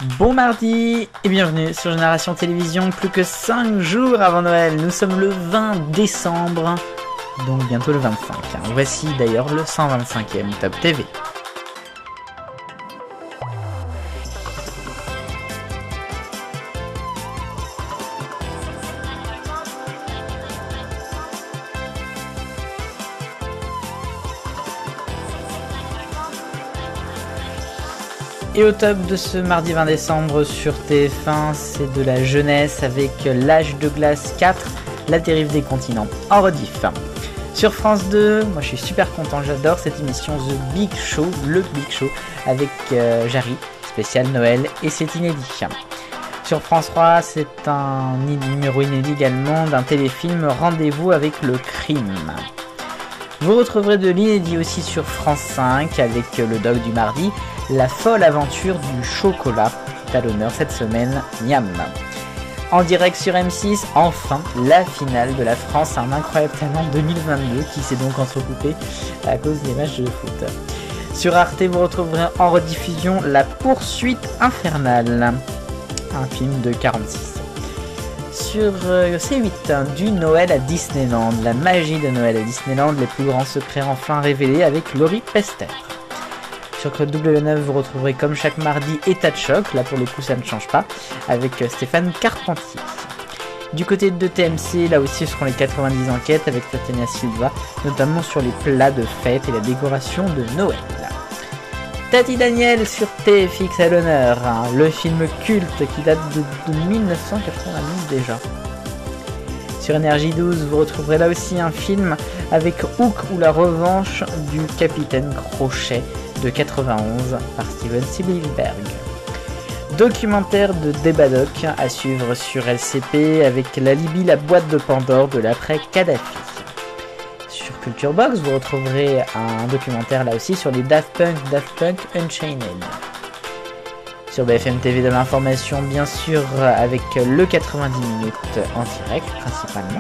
Bon mardi et bienvenue sur Génération Télévision, plus que 5 jours avant Noël, nous sommes le 20 décembre, donc bientôt le 25. Voici d'ailleurs le 125e Top TV. Et au top de ce mardi 20 décembre sur TF1, c'est de la jeunesse avec L'âge de glace 4, la dérive des continents, en rediff. Sur France 2, moi je suis super content, j'adore cette émission The Big Show, le Big Show, avec Jarry, spécial Noël, et c'est inédit. Sur France 3, c'est un numéro inédit également d'un téléfilm Rendez-vous avec le crime. Vous retrouverez de l'inédit aussi sur France 5 avec le doc du mardi, La folle aventure du chocolat, qui est à l'honneur cette semaine, miam. En direct sur M6, enfin, la finale de la France, un incroyable talent 2022 qui s'est donc entrecoupé à cause des matchs de foot. Sur Arte, vous retrouverez en rediffusion La poursuite infernale, un film de 46. Sur C8, du Noël à Disneyland, la magie de Noël à Disneyland, les plus grands secrets enfin révélés avec Laurie Pester. Sur W9, vous retrouverez comme chaque mardi État de choc, là pour le coup ça ne change pas, avec Stéphane Carpentier. Du côté de TMC, là aussi ce seront les 90 enquêtes avec Tatiana Silva, notamment sur les plats de fête et la décoration de Noël. Tati Daniel sur TFX à l'honneur, le film culte qui date de 1990 déjà. Sur Énergie 12, vous retrouverez là aussi un film avec Hook ou la revanche du capitaine Crochet de 91 par Steven Spielberg. Documentaire de Débadoc à suivre sur LCP avec La Libye, la boîte de Pandore de l'après-Kadhafi. Sur Culture Box, vous retrouverez un documentaire là aussi sur les Daft Punk Unchained. Sur BFM TV de l'information, bien sûr, avec le 90 minutes en direct principalement.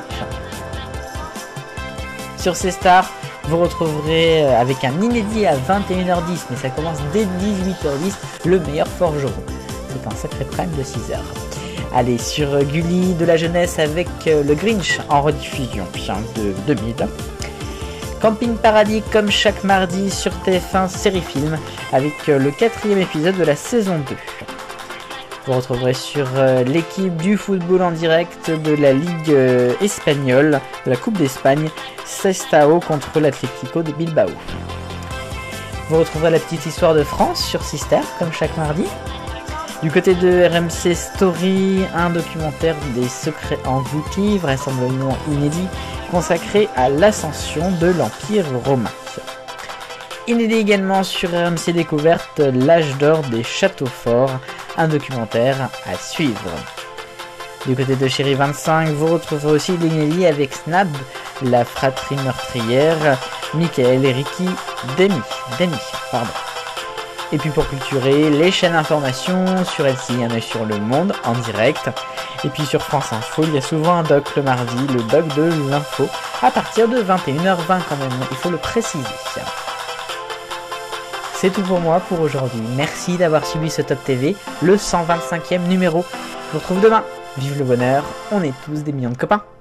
Sur C-Star, vous retrouverez avec un inédit à 21h10, mais ça commence dès 18h10, le meilleur forgeron. C'est un sacré prime de 6h. Allez, sur Gulli, de la jeunesse avec le Grinch en rediffusion de 2000. Camping Paradis comme chaque mardi sur TF1 série film avec le 4e épisode de la saison 2. Vous retrouverez sur l'équipe du football en direct de la Ligue espagnole, de la Coupe d'Espagne, Sestao contre l'Atlético de Bilbao. Vous retrouverez la petite histoire de France sur Sister comme chaque mardi. Du côté de RMC Story, un documentaire des secrets engloutis, vraisemblablement inédit, consacré à l'ascension de l'Empire romain. Inédit également sur RMC Découverte, L'âge d'or des châteaux forts, un documentaire à suivre. Du côté de Chérie 25, vous retrouverez aussi l'inédit avec Snap, la fratrie meurtrière, Michael et Ricky Demi. Et puis pour culturer, les chaînes d'information sur LCI, un œil sur le monde en direct. Et puis sur France Info, il y a souvent un doc le mardi, le doc de l'info, à partir de 21h20 quand même, il faut le préciser. C'est tout pour moi pour aujourd'hui. Merci d'avoir suivi ce Top TV, le 125e numéro. Je vous retrouve demain. Vive le bonheur, on est tous des millions de copains.